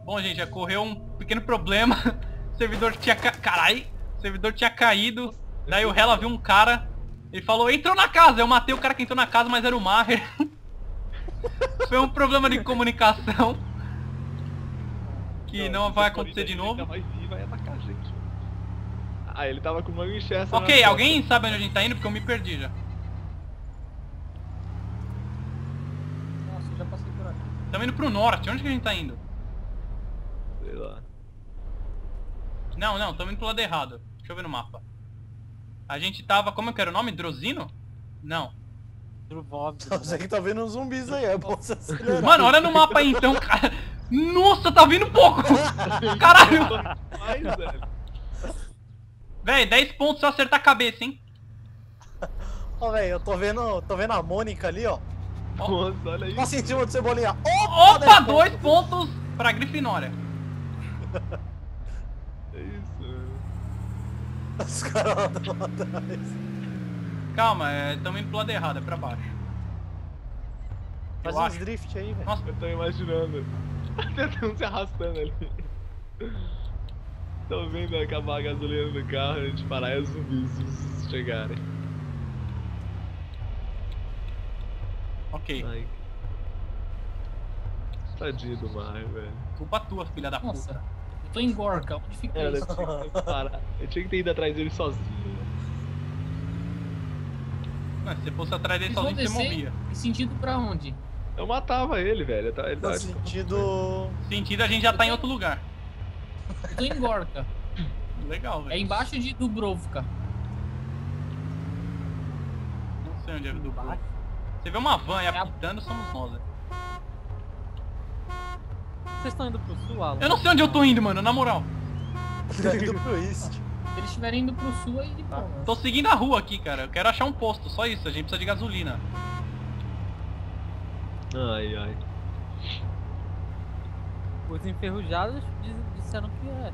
Bom, gente, ocorreu um pequeno problema. O servidor tinha carai, o servidor tinha caído. Daí o Hela viu um cara. Ele falou, entrou na casa. Eu matei o cara que entrou na casa, mas era o Maher. Foi um problema de comunicação. Que não vai acontecer de novo. Ele vai vir e vai atacar a gente. Ah, ele tava com uma Winchester. Ok, alguém sabe onde a gente tá indo? Porque eu me perdi já. Nossa, eu já passei por aqui. Estamos indo pro norte. Onde que a gente tá indo? Sei lá. Não, estamos indo pro lado errado. Deixa eu ver no mapa. A gente tava... Como é que era o nome? Drozino? Não. Druvov. Você que tá vendo uns zumbis aí, é bom você acelerar. Mano, olha no mapa aí então, cara. Nossa, tá vindo pouco. Caralho. Ai, velho. Véi, 10 pontos se eu acertar a cabeça, hein? Ó, velho, eu tô vendo a Mônica ali, ó. Nossa, olha isso. Passa em cima do Cebolinha. Opa, 2 pontos pra Grifinória. É isso, velho. Os caras lá atrás. Calma, estamos indo pro lado errado, é pra baixo. Faz Eu uns acho. drift aí, velho. Nossa, Eu tô imaginando. Tem um se arrastando ali. Tô vendo acabar a gasolina do carro, a gente parar e os zumbis chegarem. ok. Ai. Tadinho do mar, velho. Culpa tua, filha da Nossa, puta. eu tô em Gorka, onde fica Era, isso? eu tinha que ter ido atrás dele sozinho. Não, se você fosse atrás dele Eles vão sozinho, você descer morria. em sentido pra onde? Eu matava ele, velho. Ele No tava sentido... Sentido, a gente já tá em outro lugar. Eu tô em Gorka. Legal, velho. É embaixo de Dubrovka. Não sei onde é do Bruno. Você vê uma van aí apitando, somos nós, velho. Vocês estão indo pro sul, Alan? Eu não sei onde eu tô indo, mano, na moral. Tá indo pro East. Se eles estiverem indo pro sul, aí de boa. Tô seguindo a rua aqui, cara. Eu quero achar um posto, só isso. A gente precisa de gasolina. Ai, ai. Os enferrujados disseram que é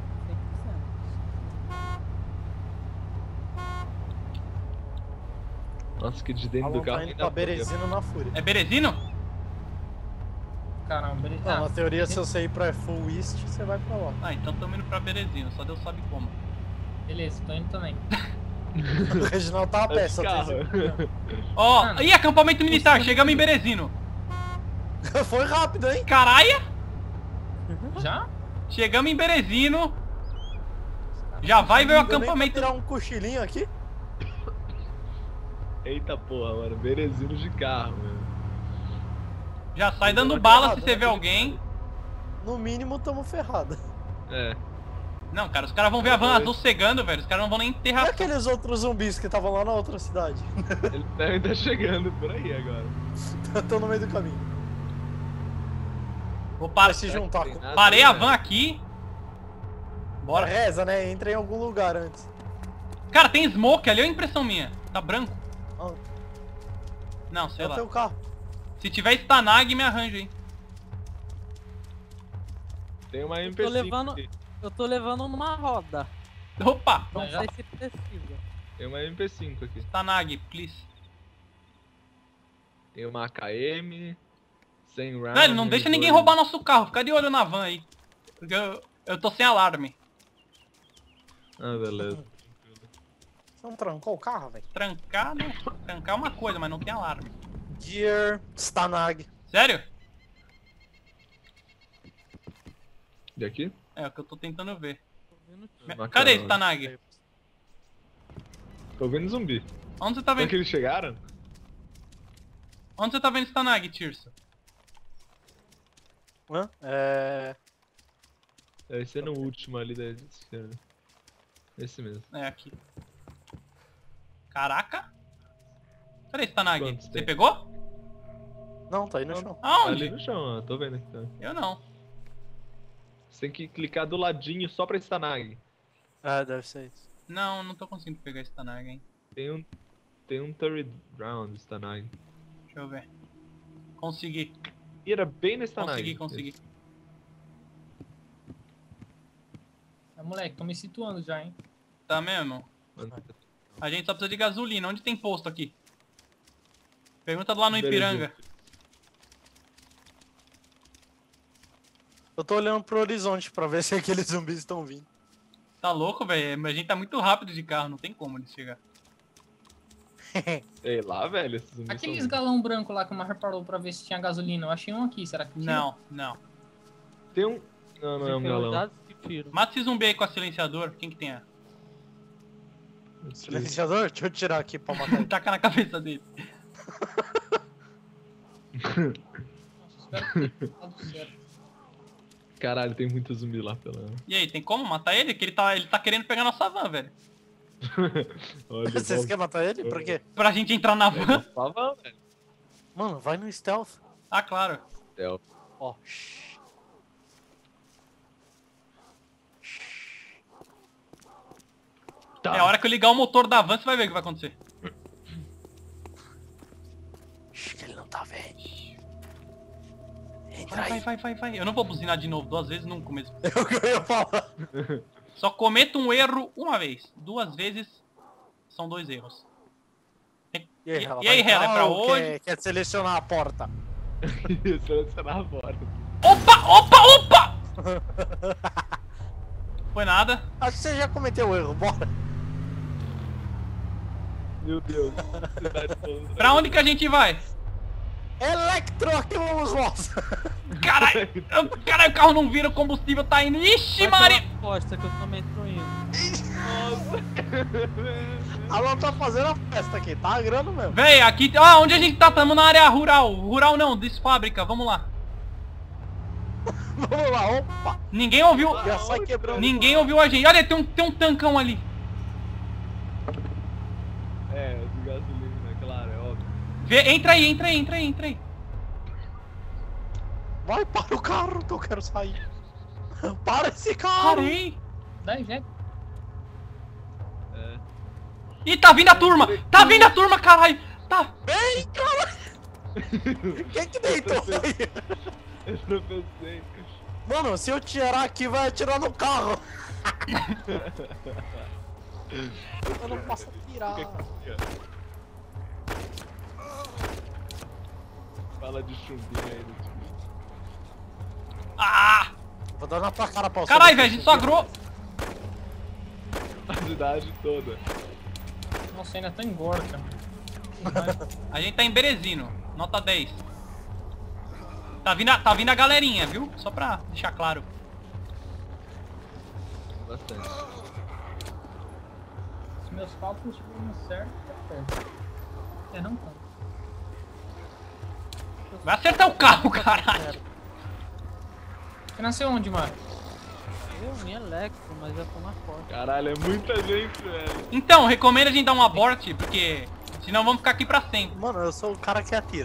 100%. Nossa, que de dentro do Alan carro. tá indo ainda pra Berezino na fúria. É Berezino? Caramba, ele... Não, na teoria, se você ir pra Full East, você vai pra lá. Ah, então tamo indo pra Berezino, só Deus sabe como. Beleza, tô indo também. O Reginaldo tá a pé, só carro. tem Ó, Mano, ih, acampamento militar, isso- chegamos em Berezino. Foi rápido, hein? Caralho! Já? Chegamos em Berezino. Já vai ver o Não deu nem pra acampamento. tirar um cochilinho aqui? Eita porra, mano. Berezino de carro, mano. Já sai dando Não, bala errado, se você né? vê alguém. No mínimo, tamo ferrado. É. Não, cara, os caras vão ver a van azul cegando, velho. Os caras não vão nem E enterrar. aqueles outros zumbis que estavam lá na outra cidade? Eles devem estar chegando por aí agora. Estão no meio do caminho. Vou parar. Vai se juntar com... Parei a van aqui. Bora. Reza, né? Entra em algum lugar antes. Cara, tem smoke ali, ou impressão minha? Tá branco? Ah, Não, sei é o lá. teu carro. Se tiver Stanag, me arranja aí. Tem uma tô MP5 levando- aqui. Eu tô levando numa roda. Opa! Não Já- sei se precisa. Tem uma MP5 aqui. Stanag, please. Tem uma AKM. 100 rounds. Velho, não deixa ninguém roubar nosso carro. Fica de olho na van aí. Porque eu tô sem alarme. Ah, beleza. Você não trancou o carro, velho? Trancar, né? Trancar é uma coisa, mas não tem alarme. Dear Stanag. Sério? E aqui? É o que eu tô tentando ver. Tô vendo tiro. Macarrão. Cadê esse Stanag? Tô vendo zumbi. Onde você tá Será vendo? que eles chegaram? Onde você tá vendo Stanag, Tirso? Hã? É... Deve ser no último ali da esquerda. Esse mesmo. É, aqui. Caraca! Cadê esse Stanag? Quantos Você tem? pegou? Não, tá aí no chão. Aonde? Ali no chão, ó. Tô vendo aqui. Tá. Eu não. Você tem que clicar do ladinho só pra Stanag. É, deve ser isso. Não, não tô conseguindo pegar esse Stanag, hein. Tem um third round Stanag. Deixa eu ver. Consegui. E era bem no Stanag. Consegui. Ah, moleque, tô me situando já, hein? Tá mesmo? A gente só precisa de gasolina. Onde tem posto aqui? Pergunta lá no Berezino. Ipiranga. Eu tô olhando pro horizonte pra ver se aqueles zumbis estão vindo. Tá louco, velho? A gente tá muito rápido de carro, não tem como eles chegar. Sei lá, velho, esses zumbis Aqueles são- galão branco lá que o Mar reparou pra ver se tinha gasolina. Eu achei um aqui, será que tinha? Não, não. Tem um... Não, não é um galão. Enferrujados que tiro. Mata esse zumbi aí com silenciador. Quem que tem? Silenciador? Deixa eu tirar aqui pra matar ele. Taca na cabeça dele. Nossa, espero que tenha dado certo. Caralho, tem muito zumbi lá pela... E aí, tem como matar ele? Que ele tá querendo pegar nossa van, velho. Olha, Vocês querem matar ele? Por quê? Pra gente entrar na van. Tava, velho. Mano, vai no stealth. Ah, claro. Ó. Tá. É a hora que eu ligar o motor da van, você vai ver o que vai acontecer. Que ele não tá vendo. Entra Vai, aí. vai. Eu não vou buzinar de novo 2 vezes nunca mesmo. É o que eu ia falar. Só cometo um erro uma vez. 2 vezes são 2 erros. E aí, Hela, E aí, vai Hela, é entrar pra ou hoje? Quer selecionar a porta? Selecionar a porta. Opa! Foi nada. Acho que você já cometeu o erro, bora. Meu Deus. Cidade toda. Pra onde que a gente vai? Electro, aqui vamos nós. Caralho, o carro não vira, o combustível tá indo. Ixi, Vai Maria! pela costa que eu também tô indo. Alan tá fazendo a festa aqui, tá agrando mesmo. Véi, aqui... Ah, onde a gente tá? Tamo na área rural. Rural não, desfábrica. Vamos lá. Vamos lá, opa. Ninguém ouviu... Já sai quebrando. Ninguém ouviu a gente. Olha, tem um tancão ali. É, de gasolina, claro, é óbvio. Entra aí. Vai, para o carro que eu quero sair. Para esse carro. Parei. Dá injeta. É. Ih, tá vindo a turma. Tá vindo a turma, caralho. Tá. Vem, cara. Quem que deitou aí? Eu não pensei. Mano, se eu tirar aqui, vai atirar no carro. Eu não posso atirar. Fica aqui, ó. Fala de chumbinho aí do time. Ah! Vou dar na tua cara, Paulo. Caralho, velho, a gente sogrou. A cidade toda. Nossa, ainda tá em Gorka. A gente tá em Berezino. Nota 10. Tá vindo a galerinha, viu? Só pra deixar claro. Bastante. Se meus cálculos estiverem certos, tá perto. É, não tá. Vai acertar o carro, caralho. Você nasceu onde, mano? Eu em Electro, mas eu tô na costa. Caralho, é muita gente, velho. Então, recomendo a gente dar um aborte, porque senão vamos ficar aqui pra sempre. Mano, eu sou o cara que atira.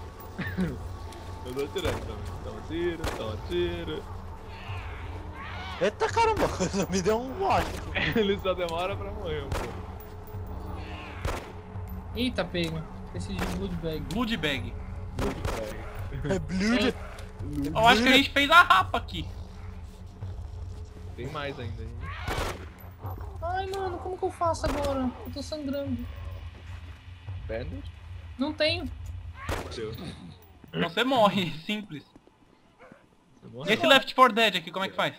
Eu tô atirando também. Toma tiro. Eita caramba, me deu um watch. Ele só demora pra morrer, pô. Eita, pega. Preciso de blood bag. Blood bag. É blood. Eu acho que a gente fez a rapa aqui. Tem mais ainda, hein? Ai, mano, como que eu faço agora? Eu tô sangrando. Bandage? Não tenho. Deu. Então você morre, simples. Você E morreu? esse Left 4 Dead aqui, como é que faz?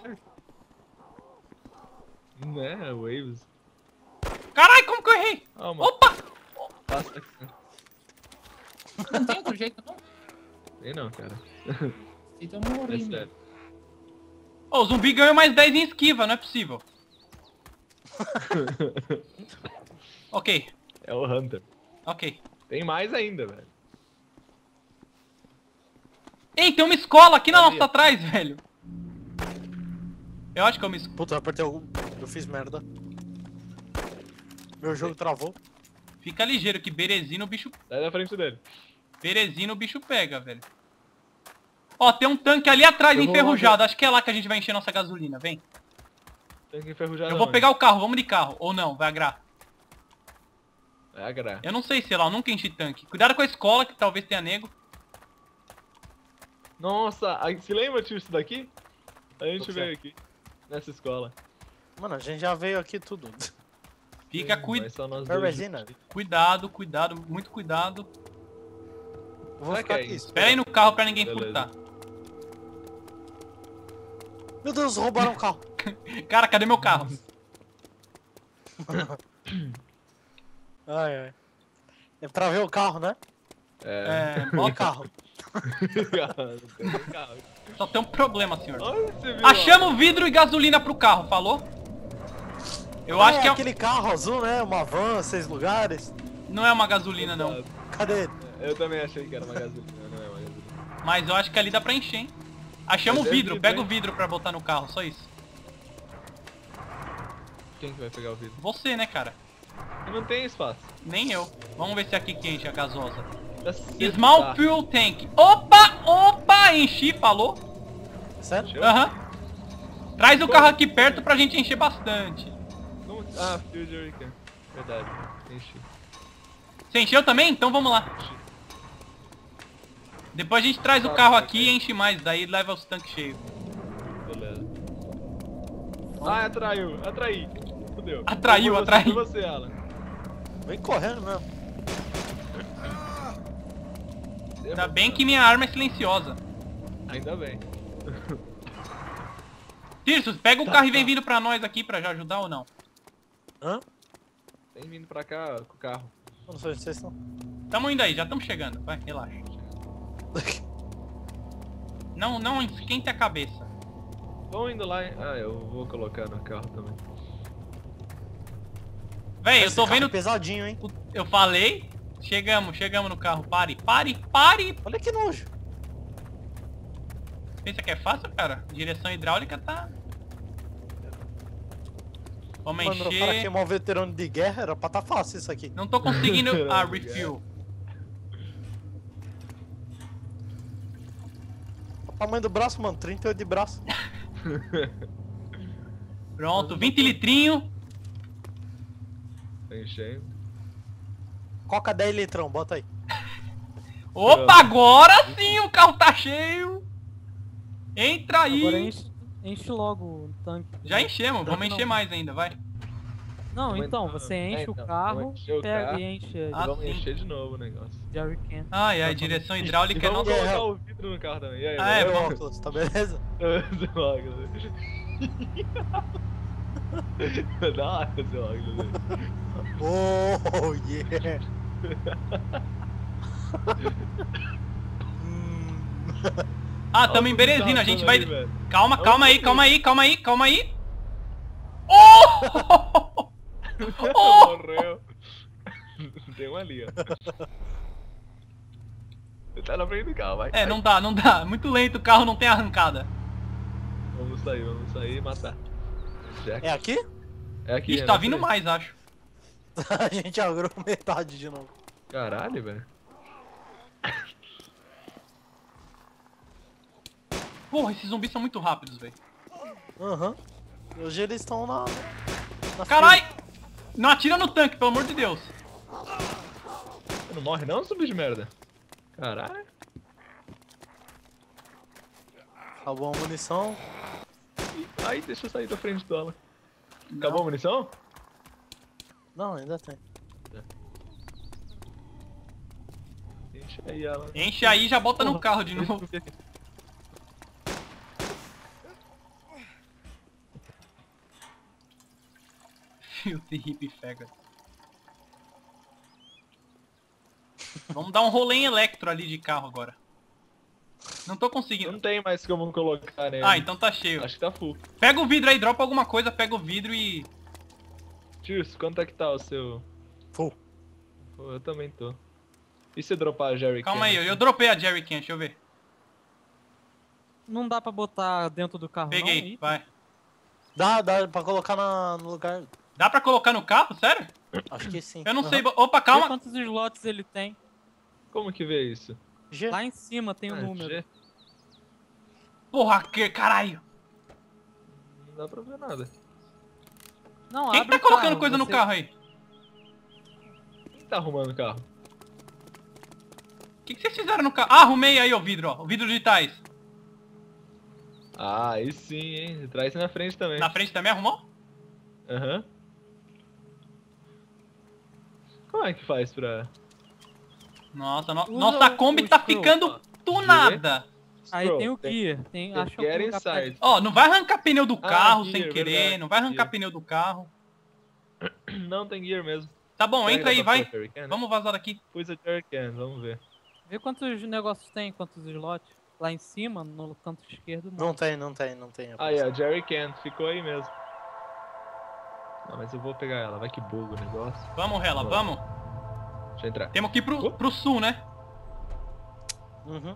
Né, Waves. Caralho, como que eu errei? Calma, Opa! passa aqui. Não tem outro jeito, não. Tem não, cara. Então eu morri, É meu. sério. Ô, o zumbi ganhou mais 10 em esquiva, não é possível. Ok, É o Hunter. ok. Tem mais ainda, velho. Ei, tem uma escola aqui na Ali, nossa ó. atrás, velho. Eu acho que é uma escola. Puta, eu apertei o... Eu fiz merda. Meu jogo travou. Fica ligeiro que Berezino o bicho... Sai da frente dele. Berezino o bicho pega, velho. Ó, tem um tanque ali atrás Eu vou enferrujado. Acho que é lá que a gente vai encher nossa gasolina, vem. Tem que enferrujar. Eu vou pegar o carro, vamos de carro. Ou não, vai agrar. É a gra. Eu não sei, sei lá, eu nunca enchi tanque. Cuidado com a escola, que talvez tenha nego. Nossa, se lembra disso daqui? A gente Do quê? veio aqui. Nessa escola. Mano, a gente já veio aqui tudo. Fica, Mas só nós É dois. resina. cuidado, muito cuidado. Eu vou Será ficar que é aqui. isso? Espera aí no carro pra ninguém Beleza. furtar. Meu Deus, roubaram o carro. Cara, cadê meu carro? Ai, ai. É pra ver o carro, né? É, Ó o bota. carro. Carro. Só tem um problema, senhor. Olha, você viu, Achamos vidro e gasolina pro carro, falou? Eu acho que é... aquele carro azul, né? Uma van, 6 lugares. não é uma gasolina, não. Cadê ele? Eu também achei que era uma gasolina, não é uma gasolina. Mas eu acho que ali dá pra encher, hein? Achamos o Mas é vidro, vidro, pega hein? o vidro pra botar no carro, só isso. Quem que vai pegar o vidro? Você, né, cara? Não tem espaço. Nem eu. Vamos ver se aqui que enche a gasosa. Tá cedo, Small tá. fuel tank. Opa, opa, enchi, falou? Sério? Encheu? Aham. Traz o carro aqui perto pra gente encher bastante. Como... Ah, fuel jerrycan. Verdade. Enchi. Você encheu também? Então vamos lá. Enchi. Depois a gente traz o carro aqui e enche mais, daí leva os tanques cheios. Beleza. Ah, atraí. Fudeu. Atraiu, Foi você, atraiu. Foi você, Alan. Vem correndo mesmo. Ainda bem que minha arma é silenciosa. Ainda bem. Tirsus, pega o carro e vem vindo pra nós aqui pra já ajudar ou não? Hã? Tem vindo pra cá com o carro. Eu não sei onde vocês estão. Tamo indo aí, já estamos chegando. Vai, relaxa. Não esquente a cabeça. Vão indo lá, hein? Ah, eu vou colocar no carro também. Véi, eu Esse tô carro vendo... é pesadinho, hein? Eu falei... Chegamos no carro. Pare. Olha que nojo. Pensa que é fácil, cara? Direção hidráulica tá... Vamos Mano, o cara encher... queimar um veterano de guerra, era pra tá fácil isso aqui. Não tô conseguindo... Ah, refuel. O tamanho do braço, mano, 38 de braço. Pronto, 20 litrinho. Tá enchendo. Coca 10 litrão, bota aí. Opa, agora sim o carro tá cheio. Entra aí. Agora enche logo o tanque. Já enchemos, vamos encher mais ainda, vai. Não, Vamos então, entrar. você enche o Então, carro, vamos encher o pega carro. e enche Ah, Vamos sim. encher de novo o negócio. jerrycan. Ai, ai, direção hidráulica E é vamos nossa... colocar o vidro no carro também. E aí, Ah, é, Meu vamos. óculos, tá beleza? Seu óculos. Da hora seu óculos. Oh, yeah. Ah, tamo em Berezina, a gente vai... Velho. Calma aí. Oh! Oh! Morreu. Tem um ali, ó. Você tá na frente do carro, vai. É, não dá. Muito lento, o carro não tem arrancada. Vamos sair e matar. Jack. É aqui? É aqui. Ixi, é tá na vindo frente. mais, acho. A gente agrou metade de novo. Caralho, velho. Porra, esses zumbis são muito rápidos, velho. Aham. Hoje eles estão na Carai! Não atira no tanque, pelo amor de Deus. Você não morre não, zumbi de merda? Caralho. Acabou a munição. Ai, deixa eu sair da frente do Alan. Acabou a munição? Não, ainda tem. Enche aí, Alan. Enche aí e já bota no carro de novo. Filthy hippie fega. Vamos dar um rolê em Electro ali de carro agora. Não tô Não conseguindo. tem mais como colocar, né? Ah, então tá cheio. Acho que tá full. Pega o vidro aí, dropa alguma coisa, pega o vidro e... Tirso, quanto é que tá o seu... Full. Pô, eu também tô. E se dropar a Jerry Calma aí, eu dropei a Jerry Can, deixa eu ver. Não dá pra botar dentro do carro, Peguei, não? vai. Dá pra colocar no lugar. Dá pra colocar no carro, sério? Acho que sim. Eu não Aham. sei, opa, Vê calma. quantos slots ele tem. Como que vê isso? G. Lá em cima tem o Ah, número. G? Porra, que caralho. Não dá pra ver nada. Não, Quem que abre tá o colocando carro, coisa no você- carro aí? Quem tá arrumando o carro? O que vocês fizeram no carro? Ah, arrumei aí o vidro, ó. O vidro de trás. Ah, aí sim, hein? Traz na frente também. Na frente também arrumou? Aham. Como é que faz pra... Nossa, Usa nossa Kombi o tá scroll. ficando tunada. Aí Bro, tem o guia. Tem, acho que Get algum lugar pra- inside. Ó, não vai arrancar pneu do carro gear, sem querer, verdade, não vai arrancar gear. pneu do carro. Não, tem gear mesmo. Tá bom, Será que entra dá aí, pra vai. pôr jerrycan, né? Vamos vazar daqui. Pus a jerrycan, vamos ver. Vê quantos negócios tem, quantos slots. Lá em cima, no canto esquerdo. Não tem, não tem, não tem. Aí, ó, jerrycan, ficou aí mesmo. Não, mas eu vou pegar ela, vai que buga o negócio. Vamos, Hela, vamos. Deixa eu entrar. Temos que ir pro sul, né? Uhum.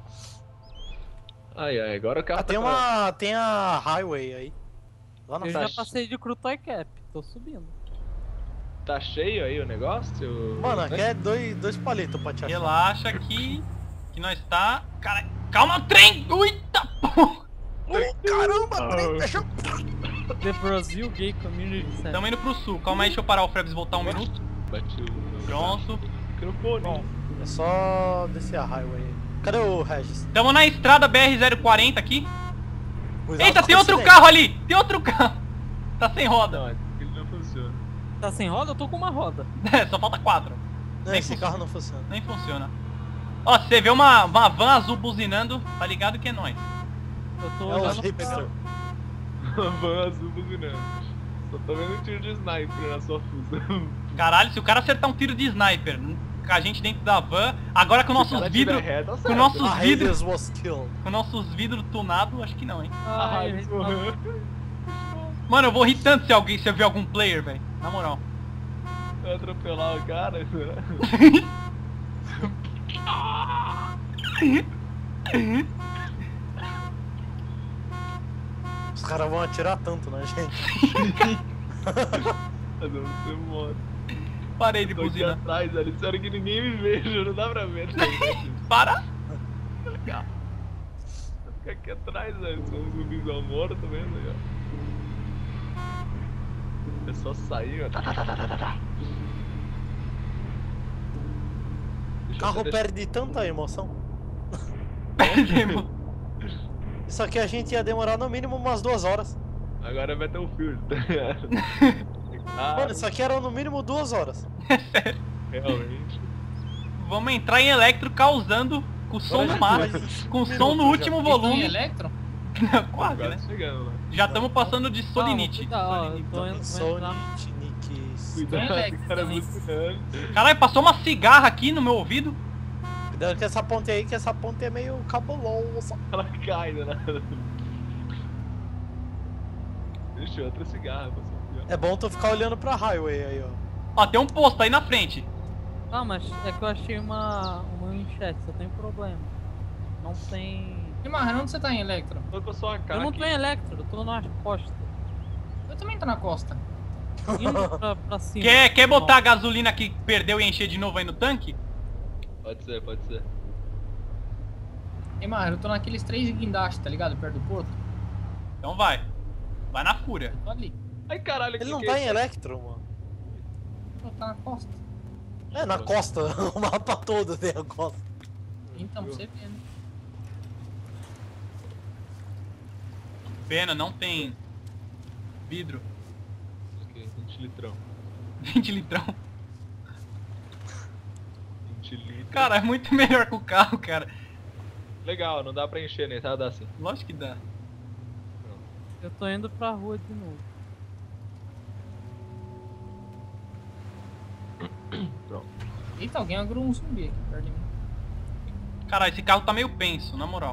Ai, agora o carro Tem a highway aí. Lá na Eu frente. já passei de Crutoy Cap, tô subindo. Tá cheio aí o negócio? Mano, aqui é dois palitos pra te achar. Relaxa que nós tá... Cara, calma, trem! Eita porra! Caramba, trem fechou. The Brazil Gay Community Center. Tamo indo pro sul. Calma aí, deixa eu parar o Frebs voltar um minuto. Bati o Pronto. microfone. Bom, é só descer a highway aí. Cadê o Regis? Tamo na estrada BR-040 aqui. Cuidado Eita, com tem o outro acidente. carro ali! Tem outro carro! Tá sem roda. Não, ele não funciona. Tá sem roda? Eu tô com uma roda. É, só falta 4. Não, Nem esse funciona. carro não funciona. Nem funciona. Ó, se você vê uma van azul buzinando, tá ligado que é nóis. Eu tô É os olhando hipster. Van azul buzinando. Só tô vendo um tiro de sniper na sua fusa. Caralho, se o cara acertar um tiro de sniper com a gente dentro da van, agora com nossos vidros... Com nossos A vidros... Hades was killed. Com nossos vidros tunados, acho que não, hein. Ai, Ai, morreu. Mano, eu vou rir tanto se eu ver algum player, velho. Na moral. Vai atropelar o cara, será? Os caras vão atirar tanto na gente. Mas eu não sei moto. Parei de Tô aqui buzinar. atrás, ali. Espero que ninguém me veja, não dá pra ver. Para! Vou ficar aqui atrás, velho. Sou um zumbizão morto, tá vendo aí, ó. É só sair, ó. O carro perde tanta emoção. Perdemos. Isso aqui a gente ia demorar no mínimo umas 2 horas. Agora vai ter um filtro, tá ligado? Mano, isso aqui era no mínimo 2 horas. Realmente. Vamos entrar em Electro causando com o som Agora a no gente máximo. faz Com o minuto som no já. último Estão em volume. Electro? Quase, né? Chegando lá. Já estamos passando de Solinite. Cuidado, ó, eu tô Sonic, entrando. Nicks. Cuidado, Electro cara, também. buzinando. Caralho, passou uma cigarra aqui no meu ouvido. Cuidado com essa ponte aí, que essa ponte é meio cabulosa. Ela cai, né? Deixa outra cigarra, passou aqui, ó. É bom tu ficar olhando pra highway aí, ó. Ó, tem um posto aí na frente. Ah, mas é que eu achei uma Winchester, só tem um problema. Não tem... E Marra, onde você tá em Electro? Tô com a sua cara Eu não aqui. tô em Electro, eu tô na costa. Eu também tô na costa. Indo pra cima. Quer botar a gasolina que perdeu e encher de novo aí no tanque? Pode ser, pode ser. E Marra, eu tô naqueles 3 guindastes, tá ligado? Perto do porto. Então vai. Vai na fúria. Tô ali. Ai, caralho, Ele não que tá é em isso? Electro, mano. Pô, tá na costa. É, na costa. O mapa todo tem a costa. Então, pra você ver, né? Pena, não tem vidro. Ok, 20 litrão. 20 litrão. 20 litros. Cara, é muito melhor que o carro, cara. Legal, não dá pra encher, né? Tá, dá sim. Lógico que dá. Eu tô indo pra rua de novo. Pronto. Eita, alguém agrou um zumbi aqui perto de mim. Cara, esse carro tá meio penso, na moral.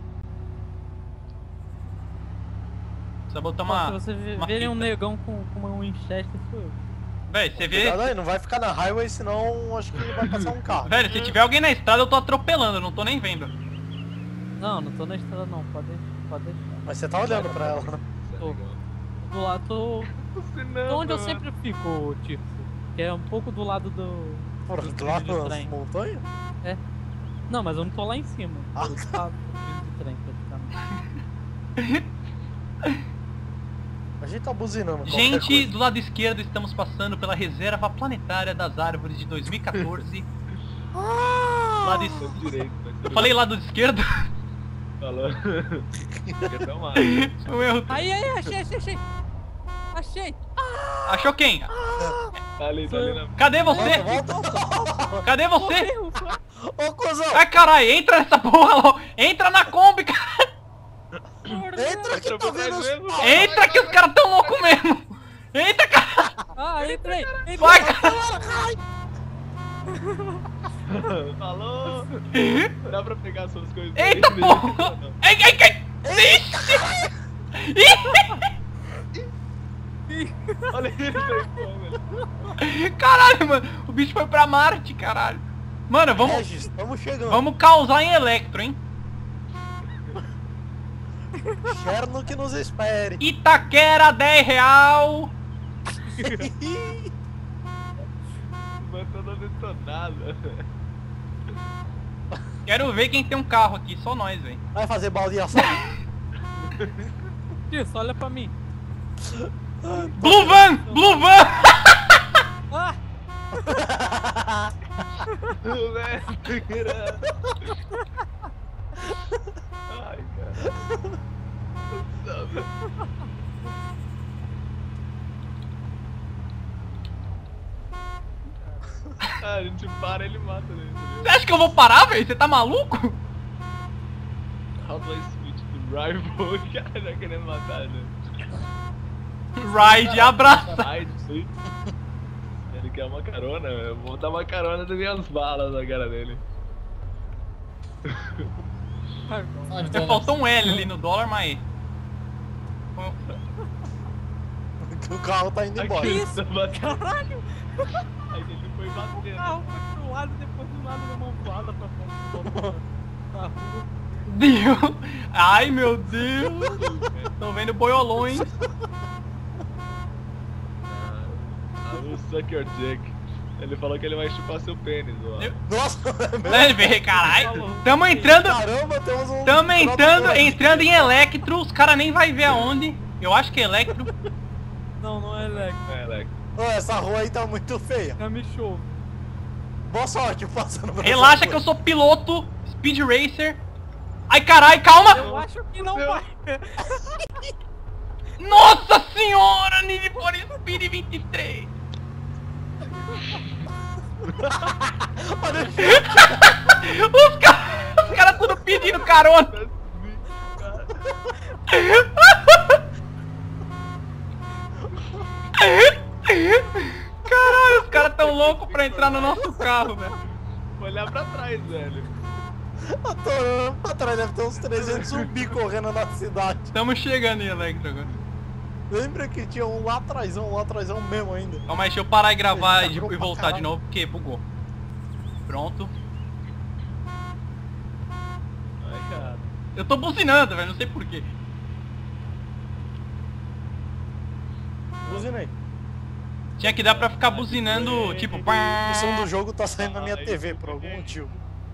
Precisa botar Se uma... você uma verem um fita. negão com uma Winchester, sou eu. Véi, você vê... Cuidado aí, não vai ficar na highway, senão acho que vai passar um carro. Velho, se tiver alguém na estrada eu tô atropelando, eu não tô nem vendo. Não, não tô na estrada não, pode deixar. Mas você tá olhando pra ela. Isso é Tô. legal. Do lado, tô onde eu Mano. sempre fico, tipo. Que é um pouco do lado do... Por do lá trilho de nas trem. montanhas? Não, mas eu não tô lá em cima. Ah, Eu tô do trilho de trem, praticamente. A gente tá buzinando. qualquer Gente, coisa. do lado esquerdo estamos passando pela reserva planetária das árvores de 2014. Lado es... Tô direito, mas Eu falei lado esquerdo? falou. Perdão, mano. Foi um erro. Aí, achei! Achei! Achou quem? Tá ali na... Cadê você? Volta, volta, volta. Cadê você? Morreu! Ô, cuzão! Ai, caralho, entra nessa porra logo. Entra na Kombi, cara. Entra que tá vendo os... Entra que os caras tão loucos mesmo. Entra, cara. Ah, entrei! Vai, cara. Falou! Dá pra pegar suas coisas. Eita, aí, porra. não. Ixi. Olha ele velho. Caralho, mano. O bicho foi pra Marte, caralho. Mano, Regis, estamos chegando. vamos causar em Electro, hein? Cherno que nos espere. Itaquera, R$10. Matando a detonada. Quero ver quem tem um carro aqui, só nós, velho. Vai fazer baldeação? Isso, olha pra mim. Blue Van! Blue Van! Ah! Ai, cara. Ah, a gente para ele mata ele. Você acha que eu vou parar, velho? Você tá maluco? How do I switch to rival? O cara já querendo matar, né? Ride, abraça! Ai, switch. Ele quer uma carona, eu vou dar uma carona das minhas balas na cara dele. Você faltou um L ali no dólar, mas... O carro tá indo embora. Aqui, tá batendo. Caralho! Aí ele foi bater. Ah, foi pro lado, depois do lado da mão voada pra fora. Tá rua. Deus! Ai, meu Deus! Tô vendo boiolões. O suck your dick. Ele falou que ele vai chupar seu pênis, ó. Nossa, Ele veio, caralho. Tamo entrando... caramba, temos um... Tamo entrando em Electro, os caras nem vai ver aonde. Eu acho que é Electro. Não, não é Electro. É, Leque. Ô, essa rua aí tá muito feia. É me show. Boa sorte passando por Relaxa essa que eu rua. sou piloto, Speed Racer. Ai, caralho, calma! Eu acho que não vai. Nossa senhora, Need for Speed 23. Olha Os caras tudo pedindo carona. Caralho, os caras tão loucos pra entrar no nosso carro, velho. Olhar pra trás, velho. eu tô olhando pra trás, deve ter uns 300 zumbi correndo na cidade. Tamo chegando em Electro agora. Lembra que tinha um lá atrásão mesmo ainda. Calma aí, deixa eu parar e gravar Ele tá e pra voltar caralho. de novo, porque bugou. Pronto. Ai, cara. Eu tô buzinando, velho, não sei porquê. Buzina aí. Tinha que dar pra ficar buzinando, tipo... O som do jogo tá saindo na minha TV por algum motivo.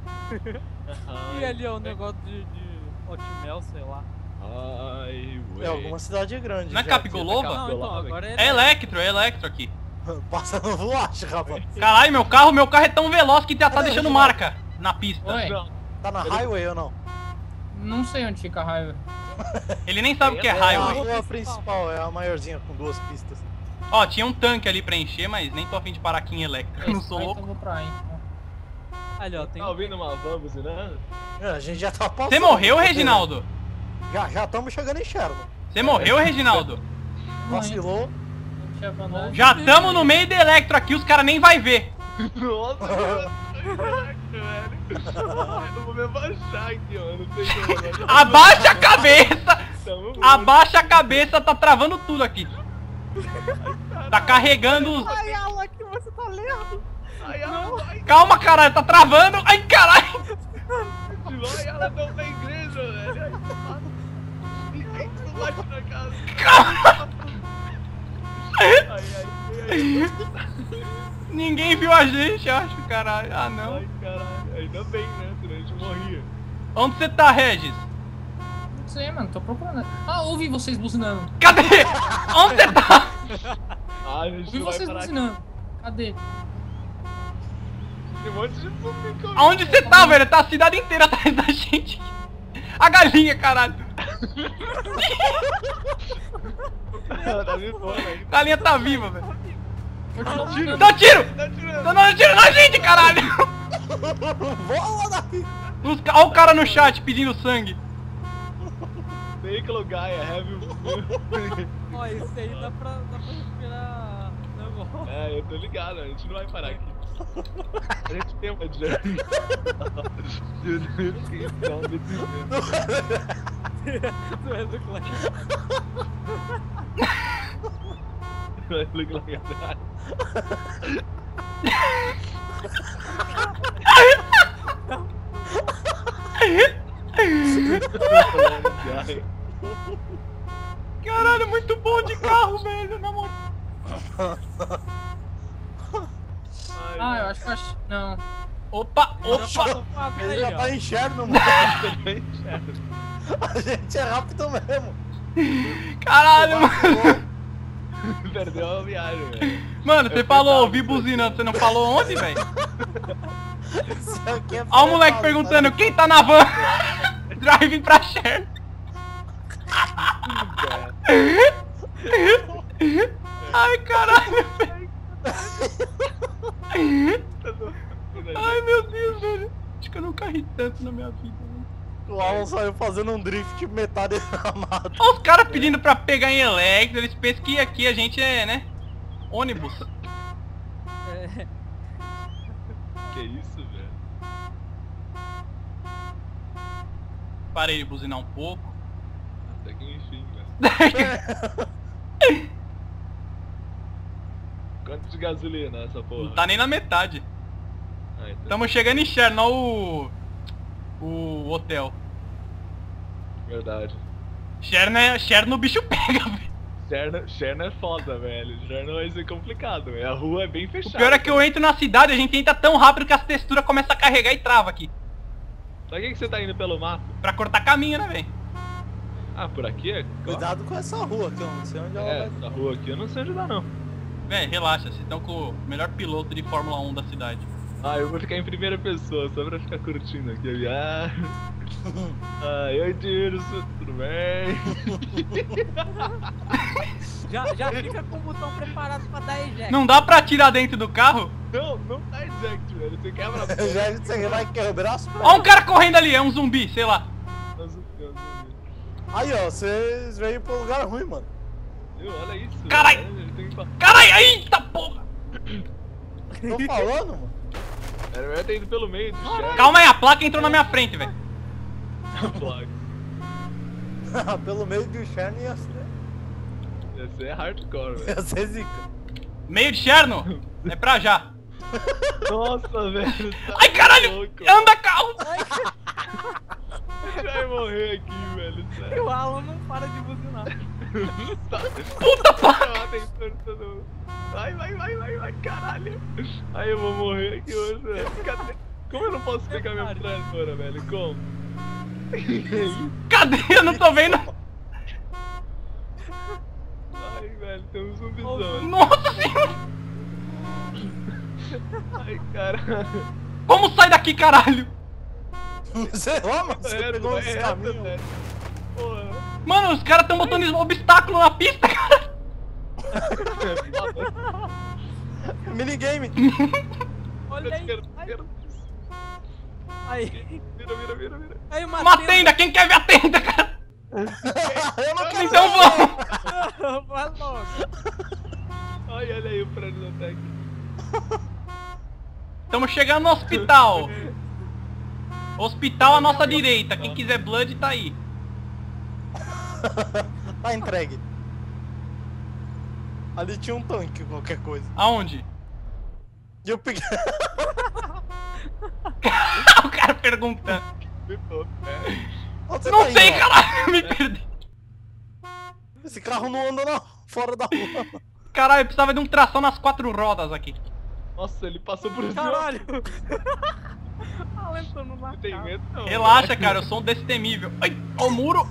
E ali, ó, o negócio de Hotmail, sei lá. Ai, ué. É alguma cidade grande. Não é já. Capigolova? Não, então, agora É Electro aqui. Passa no voache, rapaz. Caralho, meu carro é tão veloz que já tá deixando marca na pista. Oi, Tá na highway ou não? não sei onde fica a raiva. Ele nem sabe o que é É a highway. rua principal, é a maiorzinha com 2 pistas. Ó, tinha um tanque ali pra encher, mas nem tô afim de parar aqui em Electro. Não sou Então louco. eu vou pra aí. então. Ali, ó, tem Tá ouvindo uma van buzinando? É, a gente já tá passando. Você morreu, Reginaldo? Já estamos chegando em Cherno. Você morreu, Reginaldo? Vacilou. Não tinha abandonado. Já tamo no meio do Electro aqui, os caras nem vai ver. Nossa, cara. Caraca, velho. Eu vou me abaixar aqui, ó. Não sei como agora. Abaixa a cabeça! Tamo muito. Abaixa a cabeça, tá travando tudo aqui. Tá carregando os... Ai, Alan, que você tá lendo. Ai, ai, Calma, caralho, tá travando. Ai, caralho. ai, ela não tá igreja, velho. Ai, tu bate na casa. Calma. Ai. Ninguém viu a gente, acho, caralho. Ah, não. Ai, caralho. Ainda bem, né? Senão a gente morria. Onde você tá, Regis? Não sei, mano, tô procurando. Ah, ouvi vocês buzinando. Cadê? Onde você tá? Ah, a gente Ouvi não vai vocês parar aqui. buzinando. Cadê? Tem um monte de zumbi comigo. Aonde você tá, velho? Tá a cidade inteira atrás da gente. A galinha, caralho. Ela tá me pondo aí. A galinha tá viva, velho. Vou te dar um Tiro. Dá tiro! Tá tirando. Tô dando tiro na gente, caralho! Voa daqui! Olha o cara no chat pedindo sangue. Vehicle guy, have you... Ó, esse aí dá pra respirar negócio. É, eu tô ligado, a gente não vai parar aqui. A gente tem uma journey. Eu fiquei tão desesperado. Tu é do clã. Vai look like a guy. Caralho, muito bom de carro, velho, na moral. Ah, eu acho que eu acho. Não. Opa, opa. Ele já tá enxergando, mano. A gente é rápido mesmo. Caralho, mano. Perdeu a viagem, velho. Mano, você falou, ouvi buzinando, você não falou onde, velho? Isso aqui é Olha o moleque fretado, perguntando, tá? quem tá na van? Driving pra Cher. Ai, caralho, velho. Ai, meu Deus, velho. Acho que eu nunca ri tanto na minha vida, velho. O Alan saiu fazendo um drift metade da mata. Olha os caras pedindo pra pegar em Electro, eles pensam que aqui a gente é, né? Ônibus. É, Que isso, velho? Parei de buzinar um pouco. Até que enfim, velho. Quanto de gasolina essa porra? Não tá nem na metade. Ah, então. Estamos chegando em Cher, não o hotel. Verdade. Cher no bicho pega, velho. Cherno é foda, velho. Cherno vai ser complicado, velho. A rua é bem O fechada. pior é que eu entro na cidade, a gente entra tão rápido que as texturas começam a carregar e trava aqui. Pra que você tá indo pelo mato? Pra cortar caminho, né, velho? Ah, por aqui é? Cuidado com essa rua, que eu não sei onde ela É, vai. essa rua aqui eu não sei onde dá, não. Velho, relaxa, vocês estão com o melhor piloto de Fórmula 1 da cidade. Ah, eu vou ficar em primeira pessoa, só pra ficar curtindo aqui a viagem. Ai, oi, Dirso, tudo bem? já fica com o botão preparado pra dar eject. Não dá pra tirar dentro do carro? Não, não tá eject, velho. Você quebra a Já você vai quebrar as pernas. Ó um cara correndo ali, é um zumbi, sei lá. Aí, ó, vocês veio pro lugar ruim, mano. Olha isso. Carai! velho, ele tem que falar. Caralho, eita porra! Tô falando, mano. Era melhor ter ido pelo meio do chat. Calma aí, a placa entrou na minha frente, velho. Pelo meio do Cherno ia Esse é hardcore, velho. ser zica. Meio de Cherno? É pra já. Nossa, velho. Tá Ai, caralho! louco. Anda, carro! Vai morrer aqui, velho. E Sério. o Alan não para de buzinar. Puta placa! Vai, caralho. Aí eu vou morrer aqui hoje, velho. Cadê? Como eu não posso pegar minha metralhadora, velho? Como? Cadê? Eu não tô vendo. Ai, velho, tem um zumbizão. Nossa senhora! Ai, caralho. Como sai daqui, caralho? Sei lá, mano, você pegou esse caminho. velho. Porra. Mano, os caras tão botando obstáculo na pista, cara. Minigame. Olha aí. Aí. Vira. Aí Uma tenda, quem quer ver a tenda, cara? Eu não quero Então ver. vamos! Vai logo. Ai, olha aí o prédio da Tech. Estamos chegando no hospital. Hospital à nossa direita. Quem quiser blood tá aí. Tá entregue. Ali tinha um tanque, qualquer coisa. Aonde? E eu peguei. O cara perguntando. Onde você Não tá sei, indo, ó? caralho. Me perdi. Esse carro não anda não, fora da rua. Caralho, eu precisava de um tração nas 4 rodas aqui. Nossa, ele passou por cima. Caralho. Alan entrou no Não tem carro. medo, não. Relaxa, cara. Eu sou um destemível. Ai, ó o muro.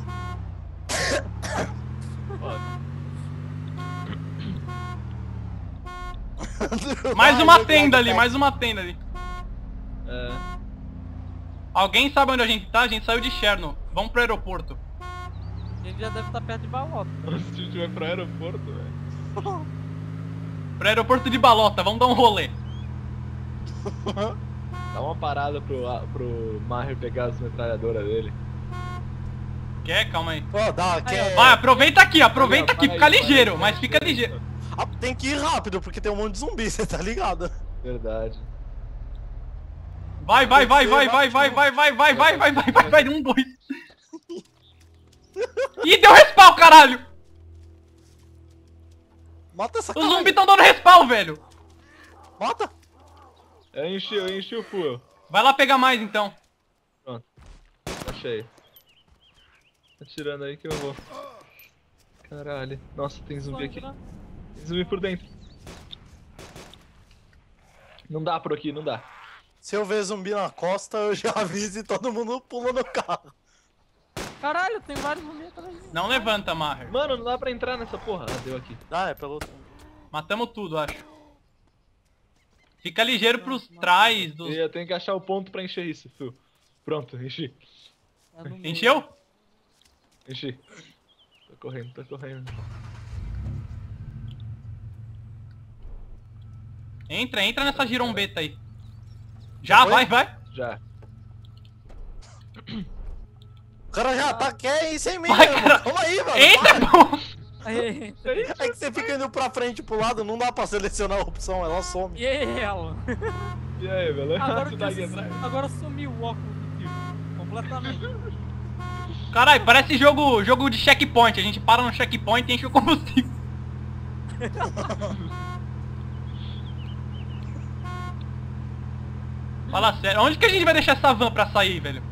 Mais uma tenda ali, mais uma tenda ali. É. Alguém sabe onde a gente tá? A gente saiu de Cherno. Vamos pro aeroporto. A gente já deve estar perto de Balota. Nossa, se a gente vai pro aeroporto, velho. Pro aeroporto de Balota, vamos dar um rolê. Dá uma parada pro Maher pegar as metralhadoras dele. Quer? Calma aí. Pô, dá, quer... Vai, aproveita aqui, Para fica aí, ligeiro, para mas aí. fica ligeiro. Ah, tem que ir rápido, porque tem um monte de zumbi, você tá ligado? Verdade. Vai, 1, 2. Ih, deu respawn, caralho! Mata essa Os cara. zumbis tão dando respawn, velho. Mata. Eu enchi o fuel. Vai lá pegar mais, então. Achei. Tá tirando aí que eu vou. Caralho. Nossa, tem zumbi aqui. Tem zumbi por dentro. Não dá por aqui, não dá. Se eu ver zumbi na costa, eu já aviso e todo mundo pula no carro. Caralho, tem vários zumbis atrás de mim. Não levanta, Maher. Mano, não dá pra entrar nessa porra. Ah, deu aqui. Ah, é pelo... Matamos tudo, acho. Fica ligeiro pros trás dos... E eu tenho que achar o ponto pra encher isso, Phil. Pronto, enchi. É no meio. Encheu? Enchi. Tô correndo. Entra nessa girombeta aí. Já, Foi? vai. Já. O cara já tá quer ir sem mim, Vai, meu cara. irmão. Calma aí, velho. Eita, pô! Aí, É que você fica indo pra frente e pro lado, não dá pra selecionar a opção, ela some. e ela? E aí, beleza? Agora, Tu tá aqui atrás? agora sumiu o óculos do tio. Completamente. Caralho, parece jogo de checkpoint. A gente para no checkpoint e enche o combustível. Fala sério, onde que a gente vai deixar essa van pra sair, velho?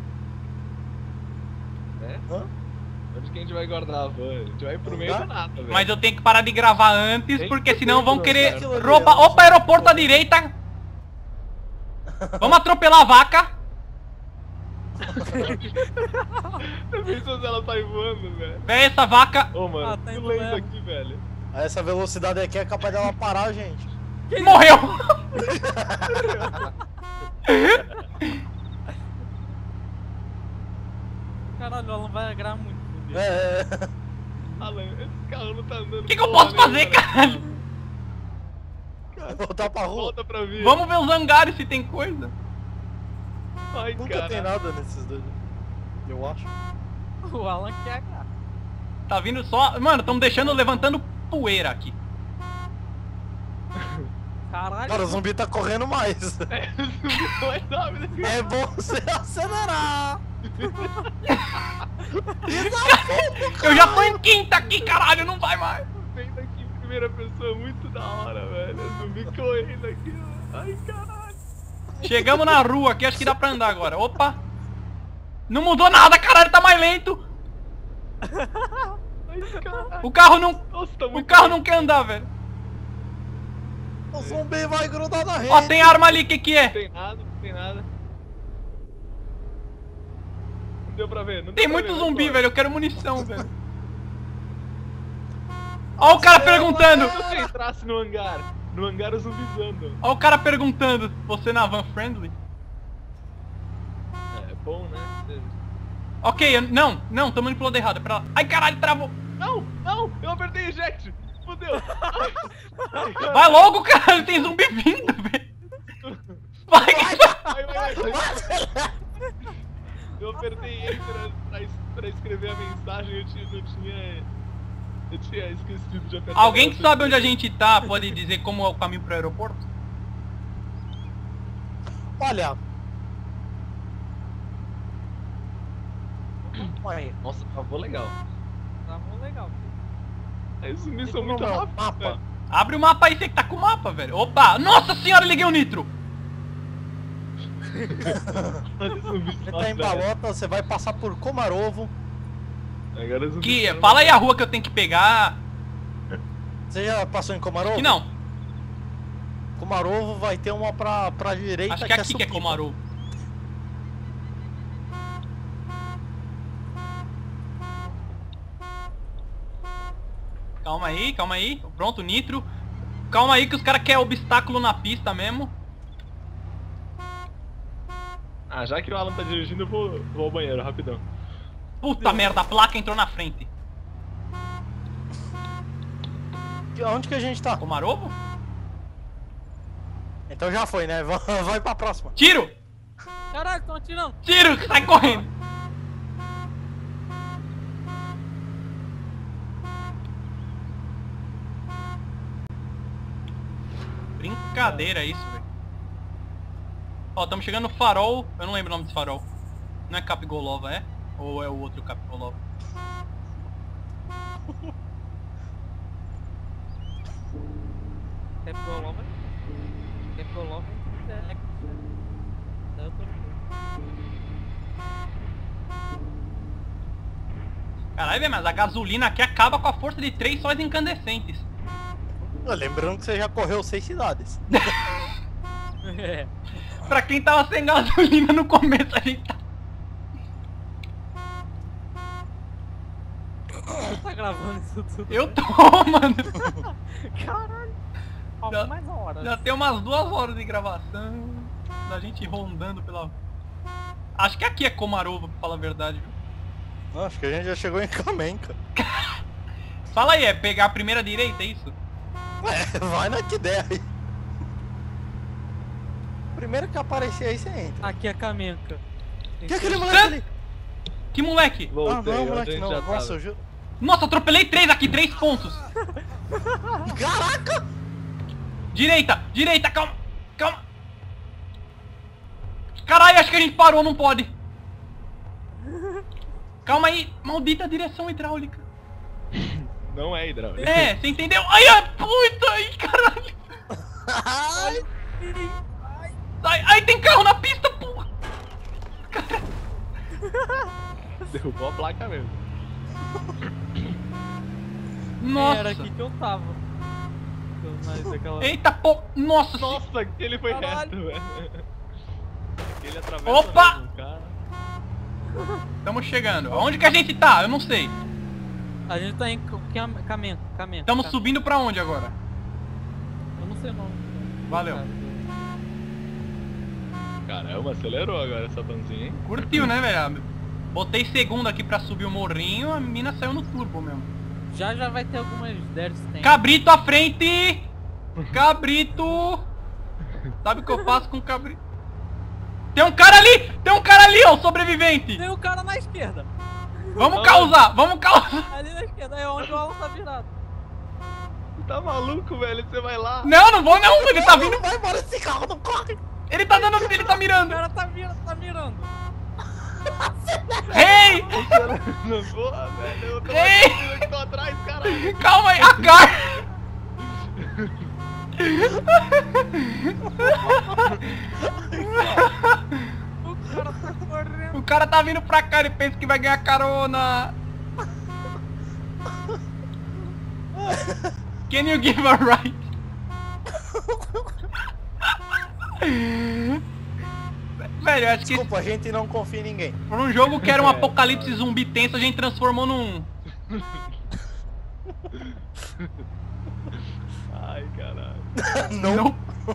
Né? Hã? Onde que a gente vai guardar a van? A gente vai pro meio do nada, velho. Mas eu tenho que parar de gravar antes, Tem porque que senão ter, vão mano, querer aquilo ali, roubar. ó. Opa, aeroporto à direita. Vamos atropelar a vaca. Pensa se ela sai voando, velho. Vê essa vaca. Ô, mano, Ah, tá que indo lento mesmo. aqui, velho. Aí essa velocidade aqui é capaz dela parar, gente. Morreu. Caralho, ela não vai agrar muito. zumbi. É. Alan, esse carro não tá andando. O que eu porra posso fazer, nenhuma, caralho? Voltar pra rua. Volta pra mim. Vamos ver os hangares se tem coisa. Ai, Nunca cara. tem nada nesses dois. Eu acho. O Alan quer agrar. Tá vindo só... Mano, estamos levantando poeira aqui. Caralho. Cara, o zumbi tá correndo mais. Mais rápido que É bom você acelerar. Eu já tô em quinta aqui, caralho, não vai mais. vendo aqui em primeira pessoa, muito da hora, velho. Zumbi correndo aqui, ó. Ai, caralho. Chegamos na rua aqui, acho que dá pra andar agora. Opa! Não mudou nada, caralho, tá mais lento. Ai, caralho. O carro não... Nossa, tá O muito carro não quer andar, velho. O zumbi vai grudar na rede. Ó, tem arma ali, que é? Não tem nada, não tem nada. Não deu pra ver, não deu Tem pra muito ver, zumbi, não velho, eu quero munição, velho. Ó o cara perguntando. Se você entrasse no hangar os zumbis andam. Ó o cara perguntando. Você na van friendly? É bom, né? Ok, não, tamo indo pro lado errado, é pra lá. Ai, caralho, travou. Não, eu apertei eject. Fudeu. Vai logo, caralho, tem zumbi vindo, velho. Vai, Vai. Eu apertei enter pra escrever a mensagem, eu tinha esquecido de apertar. Alguém que sabe onde a gente tá pode dizer como é o caminho pro aeroporto? Olha. Olha. Nossa, travou legal. Tá bom, legal. Aí os zumbis Tem são como muito não, rápidos. mapa. velho. Abre o mapa aí, você que tá com o mapa, velho. Opa, nossa senhora, liguei o nitro. Olha os zumbis Você tá em Balota, você vai passar por Komarovo. Agora os zumbis Que, estão- fala aí a rua que eu tenho que pegar. Você já passou em Komarovo? Que não, Komarovo vai ter uma pra direita. acho que aqui que é Supipa. Komaru. Calma aí. Pronto, nitro. Calma aí que os caras querem obstáculo na pista mesmo. Ah, já que o Alan tá dirigindo, eu vou ao banheiro, rapidão. Puta merda, a placa entrou na frente. Onde que a gente tá? Komarovo? Então já foi, né? Vai pra próxima. Tiro! Caralho, estão atirando. Tiro, sai correndo. Brincadeira isso, velho. Ó, estamos chegando no farol. Eu não lembro o nome desse farol. Não é Capigolova, é? Ou é o outro Capigolova? Capigolova. Capigolova é... Eu tô... Caralho, velho, mas a gasolina aqui acaba com a força de 3 sóis incandescentes. Lembrando que você já correu 6 cidades. É. Pra quem tava sem gasolina no começo, a gente tá... Você tá gravando isso tudo? Eu tô, mano. Caralho. Já- Mais horas. Já tem umas 2 horas de gravação. Da gente rondando pela... Acho que aqui é Komarova, pra falar a verdade, viu? Não, acho que a gente já chegou em Kamenka. Fala aí, é pegar a primeira direita, é isso? É, vai na que der aí. Primeiro que aparecer aí, você entra. Aqui é Kamenka. Que é aquele moleque ali? Que moleque? Voltei, Ah, não é onde a moleque gente não. já Nossa, tava. eu juro. Nossa, atropelei 3 aqui, 3 pontos. Caraca! Direita, direita, calma, calma. Caralho, acho que a gente parou, não pode. Calma aí, maldita direção hidráulica. Não é hidráulica. É, você entendeu? Ai, a puta, ai, caralho. Ai, Ai, ai, tem carro na pista, porra. Derrubou a placa mesmo. Nossa. Era aqui que eu tava. Daquela... Eita, pô, nossa. Nossa, ele foi Caralho. reto, velho. Ele atravessa Opa! mesmo, cara. Estamos chegando. Aonde que a gente tá? Eu não sei. A gente tá em Kamenka. Estamos subindo pra onde agora? Eu não sei o nome. Valeu. Caramba, acelerou agora essa panzinha, hein? Curtiu, né, velho? Botei segundo aqui pra subir o morrinho, a mina saiu no turbo mesmo. Já vai ter algumas Death Stand. Cabrito à frente! Cabrito! Sabe o que eu faço com o cabrito? Tem um cara ali! Tem um cara ali, ó, o sobrevivente! Tem o cara na esquerda. Vamos causar! Vamos causar! Ali na esquerda é onde o Alan tá virado. Você tá maluco, velho? Você vai lá. Não, não vou não! Ele tá vindo! vai embora esse carro, não corre! Ele tá dando... Ele tá O mirando! cara tá mirando. Ei! Porra, velho. Eu tô Ei! aqui, eu tô atrás, caralho. Calma aí! A cara! O cara tá correndo. O cara tá vindo pra cá, ele pensa que vai ganhar carona! Can you give a ride? Velho, eu acho que Desculpa, a gente não confia em ninguém. por um jogo que era um apocalipse zumbi tenso, a gente transformou num... Ai, caralho. Não.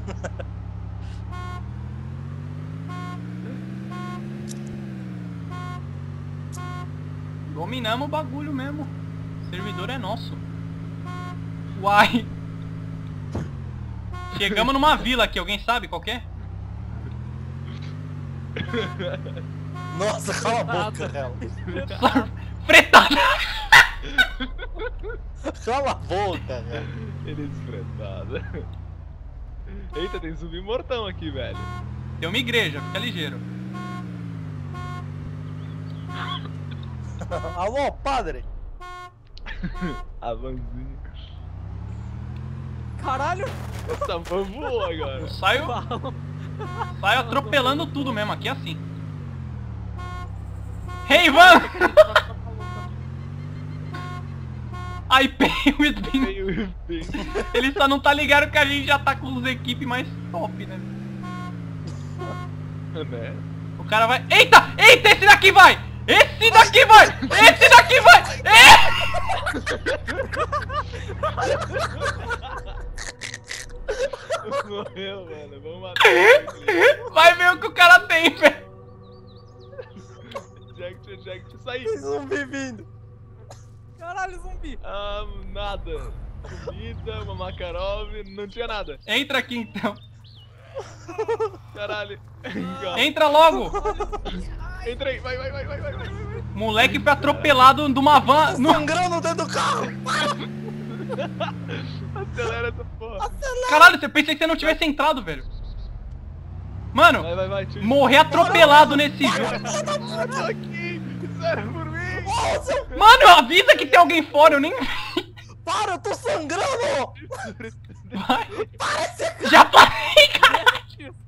Dominamos o bagulho mesmo. O servidor é nosso. Uai. Chegamos numa vila aqui, alguém sabe qual que é? Nossa, cala a boca, Hel. Fretada! Cala a boca, Hel. Ele é desfretado. Eita, tem zumbi mortão aqui, velho. Tem uma igreja, fica ligeiro. Alô, padre? A vanzinha. Caralho. Essa van voou agora. Eu saio atropelando tudo mesmo, aqui é assim. Hey, Van! I pay with bin. Meio bem. Ele só não tá ligado que a gente já tá com os equipes mais top, né? Né? O cara vai... Eita! Eita, esse daqui vai! Esse daqui vai! Esse daqui vai! Morreu, mano. Vamos matar ele. Vai ver o que o cara tem, velho! Eject, sai. Tem zumbi vindo. Caralho, zumbi. Ah, nada. Comida, uma Makarov, não tinha nada. Entra aqui então. Caralho. Entra logo! Entra aí, vai. Moleque foi atropelado numa van. Sangrando dentro do carro! Acelera essa porra. Caralho, eu pensei que você não tivesse entrado, velho. Mano, Vai, tio. morrer atropelado nesse jogo. Eu tô aqui, sério por mim. Mano, avisa que tem alguém fora, eu nem vi. Para, eu tô sangrando! Vai. Para esse carro! Já parei, caralho.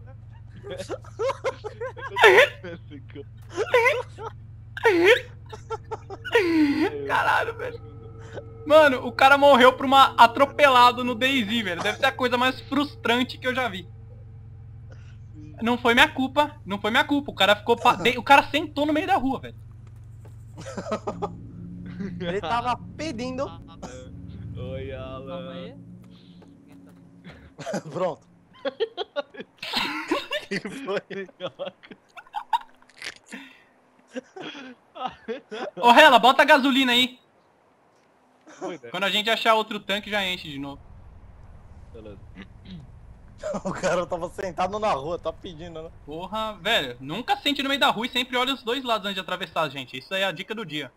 Caralho, velho. Mano, o cara morreu por uma atropelado no DayZ, velho. Deve ser a coisa mais frustrante que eu já vi. Não foi minha culpa, não foi minha culpa. O cara ficou o cara sentou no meio da rua, velho. Ele tava pedindo. Oi, Calma Alan. aí. Pronto. Que foi? Ô, Hela, bota a gasolina aí. Foi, né? Quando a gente achar outro tanque, já enche de novo. Beleza. O cara tava sentado na rua, tá pedindo, né? Porra, velho, nunca sente no meio da rua e sempre olha os dois lados antes de atravessar, gente. Isso aí é a dica do dia.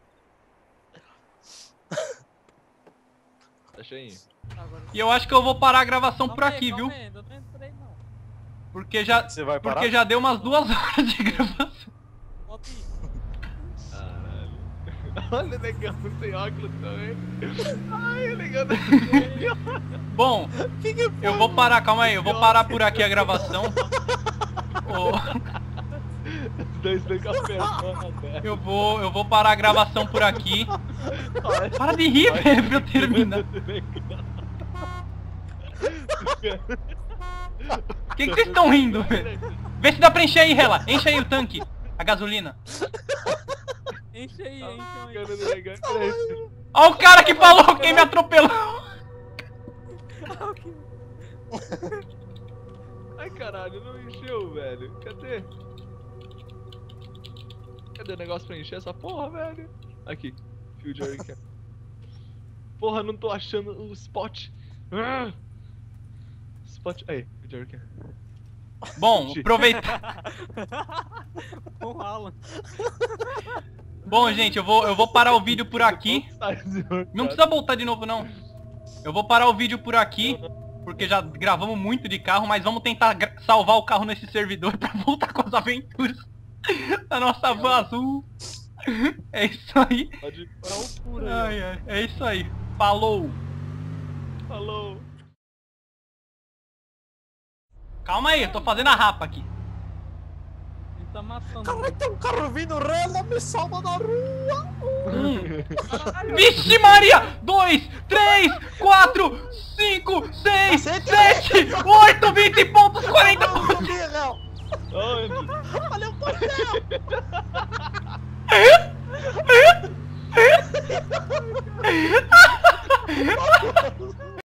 Achei. Agora. E eu acho que eu vou parar a gravação por Calma aí, aqui, calma viu? aí, eu não entrei não. Porque já, Você vai parar? porque já deu umas 2 horas de gravação. Bota aí. Caralho. Olha, o negão sem óculos também. Ai, o negão não tem óculos. Bom, eu vou parar, calma aí, eu vou parar por aqui a gravação. Ô, Os dois têm café na terra. eu vou parar a gravação por aqui. Para de rir, velho, pra eu terminar. Por que vocês estão rindo, velho? Vê se dá pra encher aí, Hela. Enche aí o tanque. A gasolina. Enche aí, enche aí. Cara do negão, peraí. Ó o cara que falou quem me atropelou. Ai, caralho, não encheu, velho. Cadê? Cadê o negócio pra encher essa porra, velho? Aqui. Fio de Hurricane. Porra, não tô achando o spot. Ah! Spot. Aí, fio de Hurricane. Bom, aproveitar. Com Alan. Bom, gente, eu vou parar o vídeo por aqui. Não precisa voltar de novo, não. Eu vou parar o vídeo por aqui, porque já gravamos muito de carro, mas vamos tentar salvar o carro nesse servidor pra voltar com as aventuras da nossa van azul. É isso aí. Pode parar o puro aí. Ai, é isso aí. Falou. Falou. Calma aí, eu tô fazendo a rapa aqui. Ele tá matando. Caralho, tem um carro vindo, Rela, me salva da rua! Vixe Maria! 2, 3, 4, 5, 6, 7, 8, 20 pontos, 40 pontos! Onde? Olha o papel!